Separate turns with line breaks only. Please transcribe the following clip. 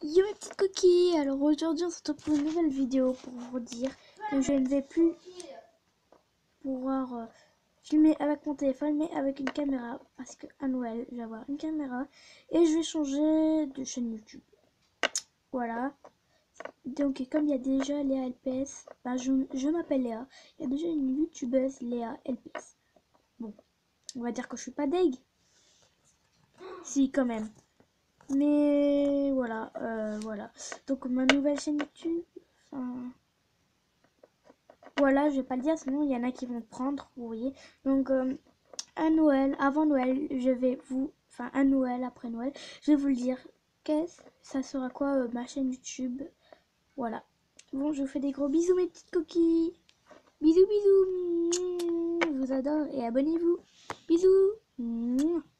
Yo mes petites coquilles, alors aujourd'hui on se retrouve pour une nouvelle vidéo pour vous dire que je ne vais plus pouvoir filmer avec mon téléphone mais avec une caméra parce qu'à Noël je vais avoir une caméra et je vais changer de chaîne YouTube. Voilà, donc comme il y a déjà Léa LPS, ben je m'appelle Léa, il y a déjà une youtubeuse Léa LPS. Bon, on va dire que je suis pas deg, si quand même. Mais voilà, voilà. Donc ma nouvelle chaîne YouTube, enfin, voilà, je vais pas le dire, sinon il y en a qui vont prendre, vous voyez. Donc à Noël, avant Noël, à Noël, après Noël, je vais vous le dire. Ça sera quoi ma chaîne YouTube. Voilà. Bon, je vous fais des gros bisous mes petites coquilles. Bisous, bisous. Je vous adore et abonnez-vous. Bisous.